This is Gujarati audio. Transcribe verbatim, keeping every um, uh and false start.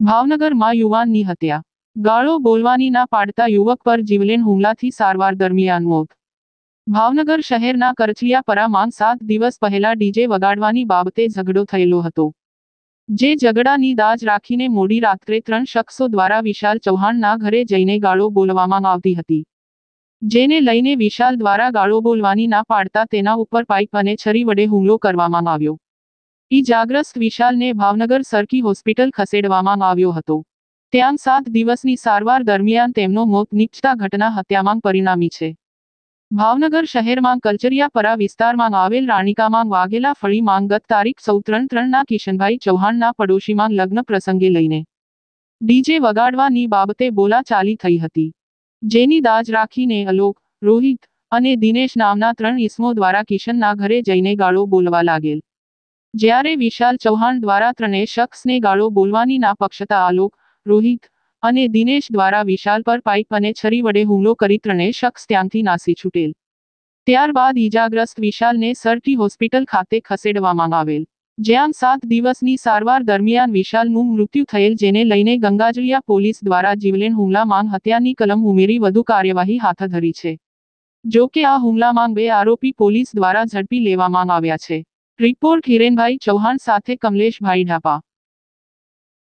ભાવનગરમાં યુવાનની હત્યા. ગાળો બોલવાની ના પાડતા યુવક પર જીવલેણ હુમલાથી સારવાર દરમિયાન મોત. ભાવનગર શહેરના કરચલીયાપરા માં સાત દિવસ પહેલા ડીજે વગાડવાની બાબતે ઝઘડો થયેલો હતો. જે ઝઘડાની દાજ રાખીને મોડી રાત્રે ત્રણ શખ્સો દ્વારા વિશાલ ચૌહાણના ઘરે જઈને ગાળો બોલવામાં આવતી હતી. જેને લઈને વિશાલ દ્વારા ગાળો બોલવાની ના પાડતા તેના ઉપર પાઇપ અને છરી વડે હુમલો કરવામાં આવ્યો. ઈજાગ્રસ્ત વિશાલને ભાવનગર સરકી હોસ્પિટલ ખસેડવામાં આવ્યો હતો. ત્યાં સાત દિવસની સારવાર દરમિયાન તેમનો મોત નીપજતા ઘટના હત્યામાં પરિણામી છે. ભાવનગર શહેરમાં કલચરિયાપરા વિસ્તારમાં આવેલ રાણીકામાં વાઘેલા ફળીમાં ગત તારીખ સૌ ત્રણ ત્રણના કિશનભાઈ ચૌહાણના પડોશીમાં લગ્ન પ્રસંગે લઈને ડીજે વગાડવાની બાબતે બોલાચાલી થઈ હતી. જેની દાજ રાખીને અલોક, રોહિત અને દિનેશ નામના ત્રણ ઈસમો દ્વારા કિશનના ઘરે જઈને ગાળો બોલવા લાગેલ. જ્યારે વિશાલ ચૌહાણ દ્વારા ત્રણેય શખ્સને ગાળો બોલવાની ના પક્ષતા આલોક, રોહિત અને દિનેશ દ્વારા વિશાલ પર પાઇપ અને છરી વડે હુમલો કરી ત્રણેય શખ્સ ત્યાંથી નાસી છૂટેલ. ત્યારબાદ ઈજાગ્રસ્ત વિશાલને સરટી હોસ્પિટલ ખાતે ખસેડવામાં આવેલ. જ્યાં સાત દિવસની સારવાર દરમિયાન વિશાલનું મૃત્યુ થયેલ, જેને લઈને ગંગાજળિયા પોલીસ દ્વારા જીવલેણ હુમલામાં હત્યાની કલમ ઉમેરી વધુ કાર્યવાહી હાથ ધરી છે. જો કે આ હુમલામાં બે આરોપી પોલીસ દ્વારા ઝડપી લેવામાં આવ્યા છે. રિપોર્ટ હિરેનભાઈ ચૌહાણ સાથે કમલેશભાઈ ઢાપા.